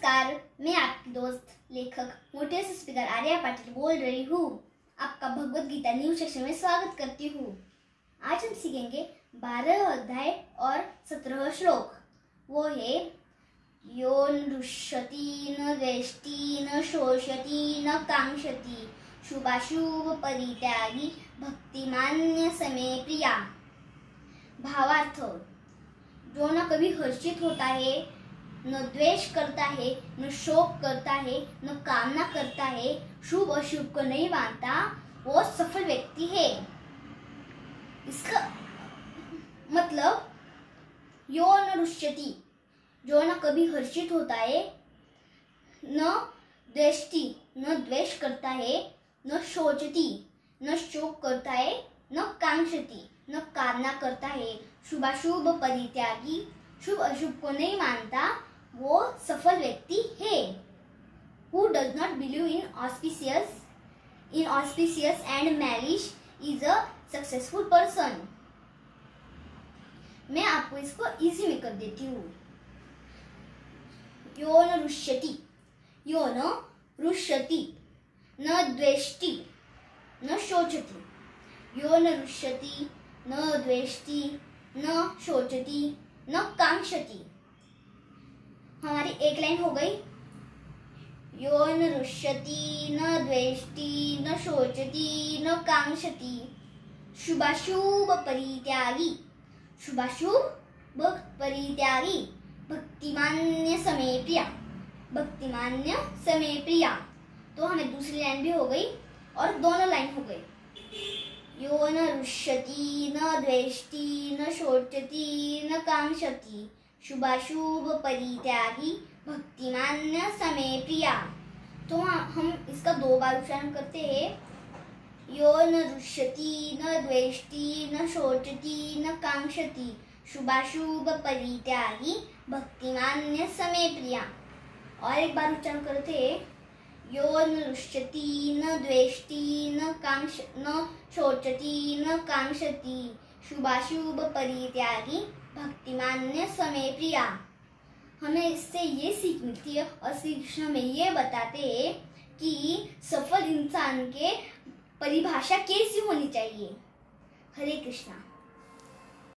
नमस्कार, मैं आपकी दोस्त लेखक मोटिवेशन स्पीकर आर्या पाटिल बोल रही हूँ। आपका भगवत गीता न्यूज सेक्शन में स्वागत करती हूँ। आज हम सीखेंगे 12 अध्याय और 17 श्लोक। वो है यो न रुष्यति न द्वेष्टि न शोषति न कांक्षति शुभाशुभ परित्यागी भक्तिमान्य समय प्रिया। भावार्थ, जो न कभी हर्षित होता है, न द्वेष करता है, न शोक करता है, न कामना करता है, शुभ अशुभ को नहीं मानता, वो सफल व्यक्ति है। इसका मतलब यो न रुष्यति, जो न कभी हर्षित होता है, न द्वेष्टि, न द्वेष करता है, न शोचति, न शोक करता है, न कांक्षति, न कामना करता है, शुभाशुभ परित्यागी, शुभ अशुभ को नहीं मानता, वो सफल व्यक्ति है। Who does not believe in auspicious and malice is a successful person। मैं आपको इसको इजी में कर देती हूँ। यो न रुष्यति, यो न रुष्यति, न द्वेष्टि, न शोचति। यो न रुष्यति, न द्वेष्टि, न शोचति, न कांक्षति। हमारी एक लाइन हो गई। यो न रुष्यति, न द्वेष्टि, न शोचति, न कांक्षति शुभाशुभ परित्यागी, शुभाशुभ परित्यागी भक्तिमान्य समय प्रिया, भक्तिमान्य समय प्रिया। तो हमें दूसरी लाइन भी हो गई और दोनों लाइन हो गई। यो न रुष्यति, न द्वेष्टि, न शोचति, न कांक्षति शुभाशुभ परित्यागी भक्तिमान्य समय प्रिया। तो हम इसका 2 बार उच्चारण करते हैं। यो न रुष्यति, न द्वेष्टि, न शोचति, न कांक्षति शुभाशुभ परित्यागी भक्तिमान्य समय प्रिया। और एक बार उच्चारण करते हैं। यो न रुष्यति, न द्वेष्टि, न शोचति, न कांक्षति शुभाशुभ परित्यागी भक्तिमान्य समय प्रिया। हमें इससे ये सीख मिलती है और श्री कृष्ण हमें ये बताते हैं कि सफल इंसान के परिभाषा कैसी होनी चाहिए। हरे कृष्णा।